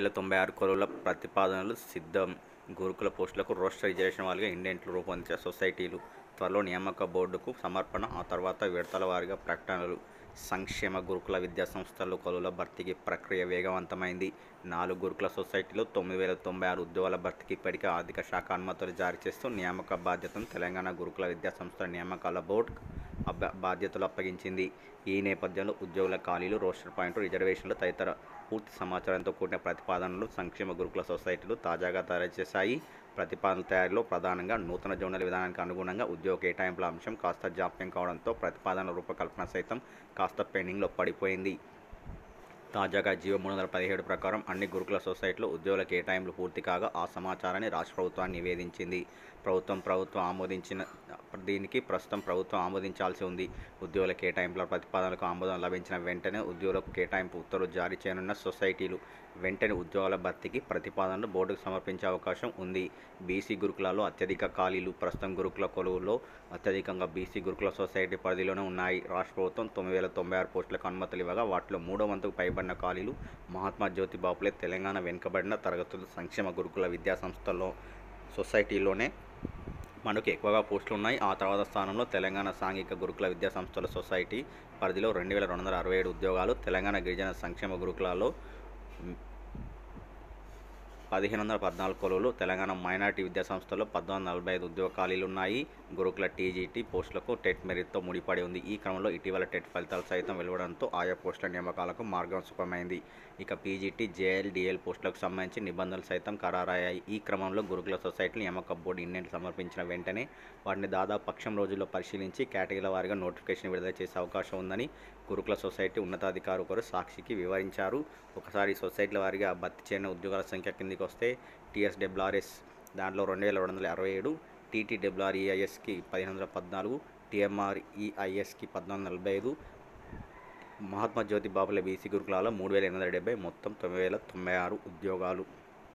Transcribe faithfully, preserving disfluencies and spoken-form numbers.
వేల తొంభై ఆరు కొలువుల ప్రతిపాదనలు సిద్ధం. గురుకుల పోస్టులకు రోస్టర్ రిజర్వేషన్ వారీగా ఇండెంట్లు రూపొందించే సొసైటీలు త్వరలో నియామక బోర్డుకు సమర్పణ, ఆ తర్వాత విడతల వారీగా ప్రకటనలు. సంక్షేమ గురుకుల విద్యాసంస్థల్లో కొలువుల భర్తీకి ప్రక్రియ వేగవంతమైంది. నాలుగు గురుకుల సొసైటీలు తొమ్మిది వేల తొంభై ఆరు ఉద్యోగాల భర్తీకి ఇప్పటికే ఆర్థిక శాఖ అనుమతులు జారీ చేస్తూ నియామక బాధ్యతను తెలంగాణ గురుకుల విద్యాసంస్థల నియామకాల బోర్డు అబ్బ బాధ్యతలు అప్పగించింది. ఈ నేపథ్యంలో ఉద్యోగుల ఖాళీలు, రోస్టర్ పాయింట్, రిజర్వేషన్లు తదితర పూర్తి సమాచారంతో కూడిన ప్రతిపాదనలు సంక్షేమ గురుకుల సొసైటీలు తాజాగా తయారు చేశాయి. ప్రతిపాదనల తయారీలో ప్రధానంగా నూతన జోనల్ విధానానికి అనుగుణంగా ఉద్యోగ కేటాయింపుల అంశం కాస్త జాప్యం కావడంతో ప్రతిపాదనల రూపకల్పన సైతం కాస్త పెండింగ్లో పడిపోయింది. తాజాగా జీవో మూడు వందల పదిహేడు ప్రకారం అన్ని గురుకుల సొసైటీలు ఉద్యోగుల కేటాయింపులు పూర్తి కాగా ఆ సమాచారాన్ని రాష్ట్ర ప్రభుత్వాన్ని నివేదించింది. ప్రభుత్వం ప్రభుత్వం ఆమోదించిన దీనికి ప్రస్తుతం ప్రభుత్వం ఆమోదించాల్సి ఉంది. ఉద్యోగుల కేటాయింపుల ప్రతిపాదనలకు ఆమోదం లభించిన వెంటనే ఉద్యోగులకు కేటాయింపు ఉత్తర్వులు జారీ చేయనున్న సొసైటీలు వెంటనే ఉద్యోగాల భర్తీకి ప్రతిపాదనలు బోర్డుకు సమర్పించే అవకాశం ఉంది. బీసీ గురుకులాల్లో అత్యధిక ఖాళీలు ప్రస్తుతం గురుకుల కొలువుల్లో అత్యధికంగా బీసీ గురుకుల సొసైటీ పరిధిలోనే ఉన్నాయి. రాష్ట్ర ప్రభుత్వం తొమ్మిది వేల తొంభై ఆరు పోస్టులకు అనుమతులు ఇవ్వగా వాటిలో మూడో వంతుకు పైబడిన ఖాళీలు మహాత్మా జ్యోతి బాపులే తెలంగాణ వెనుకబడిన తరగతుల సంక్షేమ గురుకుల విద్యాసంస్థల్లో సొసైటీలోనే మనకు ఎక్కువగా పోస్టులు ఉన్నాయి. ఆ తర్వాత స్థానంలో తెలంగాణ సాంఘిక గురుకుల విద్యాసంస్థల సొసైటీ పరిధిలో రెండు వేల రెండు వందల అరవై ఏడు ఉద్యోగాలు, తెలంగాణ గిరిజన సంక్షేమ గురుకులాల్లో పదిహేను వందల పద్నాలుగు కొలువులు, తెలంగాణ మైనార్టీ విద్యాసంస్థల్లో పద్నాలుగు వందల నలభై ఐదు ఉద్యోగ ఖాళీలు ఉన్నాయి. గురుకుల టీజీటీ పోస్టులకు టెట్ మెరిట్తో ముడిపడి ఉంది. ఈ క్రమంలో ఇటీవల టెట్ ఫలితాలు సైతం వెలువడంతో ఆయా పోస్టుల నియామకాలకు మార్గం సుగమమైంది. ఇక పీజీటీ, జేఎల్, డిఎల్ పోస్టులకు సంబంధించి నిబంధనలు సైతం ఖరారయ్యాయి. ఈ క్రమంలో గురుకుల సొసైటీలు నియామక బోర్డు ఇండెంట్లు సమర్పించిన వెంటనే వాటిని దాదాపు పక్షం రోజుల్లో పరిశీలించి కేటగిరీల వారీగా నోటిఫికేషన్ విడుదల చేసే అవకాశం ఉందని గురుకుల సొసైటీ ఉన్నతాధికారి ఒకరు సాక్షికి వివరించారు. ఒకసారి ఈ సొసైటీల వారీగా భర్తీ చేయని ఉద్యోగాల సంఖ్య కిందికి వస్తే టీఎస్డబ్ల్యూఆర్ఎస్ దాంట్లో రెండు వేల రెండు వందల అరవై ఏడు, టీటీడబ్ల్యూఆర్ఈఐఎస్కి పదిహేను వందల పద్నాలుగు, టీఎంఆర్ఈఐఎస్కి పద్నాలుగు వందల నలభై ఐదు, మహాత్మా జ్యోతి బాపులే బీసీ గురుకులాల్లో మూడు వేల ఎనిమిది వందల డెబ్బై, మొత్తం తొమ్మిది వేల తొంభై ఆరు ఉద్యోగాలు.